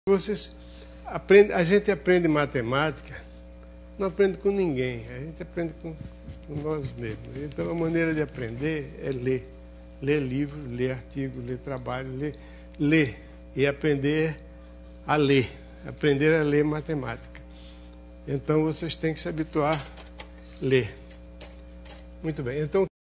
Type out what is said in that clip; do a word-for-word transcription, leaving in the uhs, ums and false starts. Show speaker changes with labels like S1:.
S1: Vocês aprendem, a gente aprende matemática, não aprende com ninguém, a gente aprende com, com nós mesmos. Então a maneira de aprender é ler. Ler livro, ler artigo, ler trabalho, ler, ler. E aprender a ler. Aprender a ler matemática. Então vocês têm que se habituar a ler. Muito bem. Então